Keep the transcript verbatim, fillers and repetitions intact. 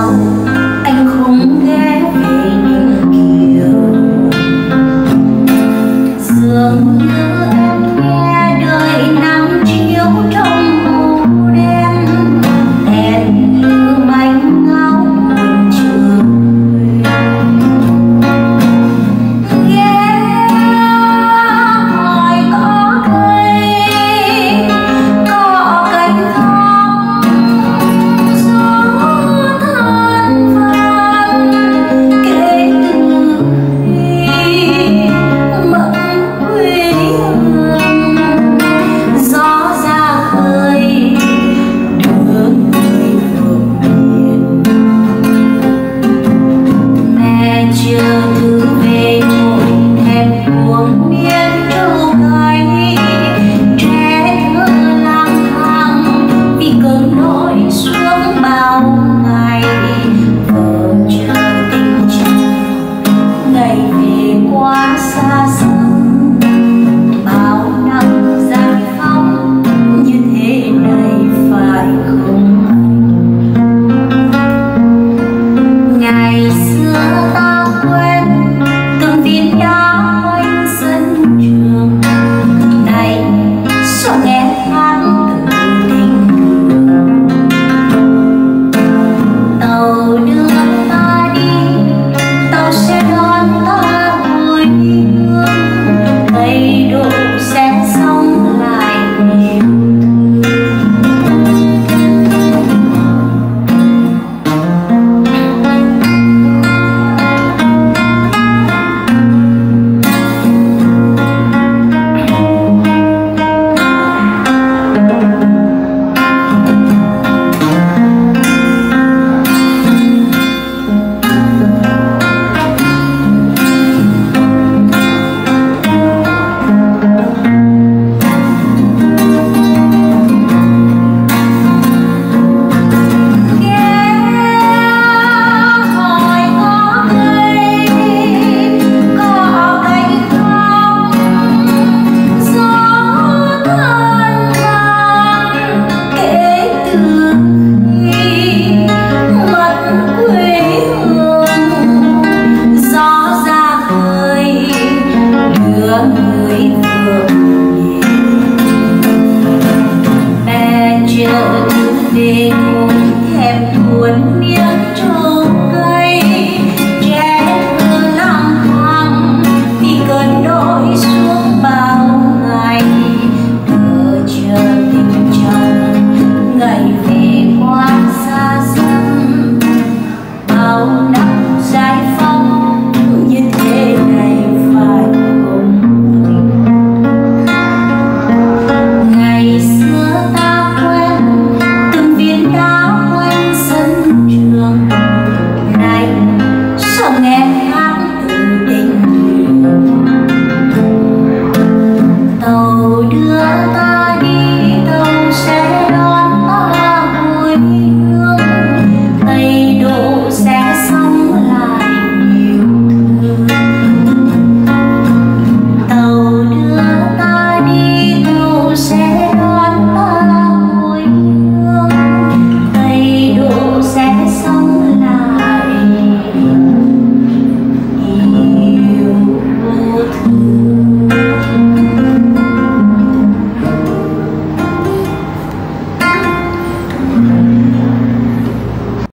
sao anh không ghé về những chiều dường như em nghe đời nắng chiếu trong hồ đen đèn như mảnh áo buồn trời ghé hỏi có cây có cánh hóng gió than vang kể từ khi mộng quê hương gió ra khơi đưa người phượng miền mẹ chưa thư về nỗi thèm cuồng miên trâu gáy trẻ thơ lang thang vì cơn nỗi xuống bao ngày vợ chờ tình chồng ngày về quá xa xăm bao năm giải phóng như thế này phải không anh ngày xưa ta quen từng viên đá quanh sân trường này sao nghe hát từ tình đường tàu đưa ta đi tàu sẽ đón ta hồi hương cây đổ sẽ sống lại niềm người phượng mẹ chờ về ngồi thèm thuần miên